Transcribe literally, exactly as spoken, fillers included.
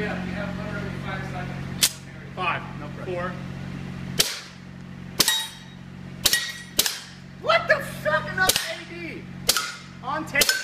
hurry up. You have literally five seconds. Five. No pressure. Four. What the fuck? Enough A D on tape.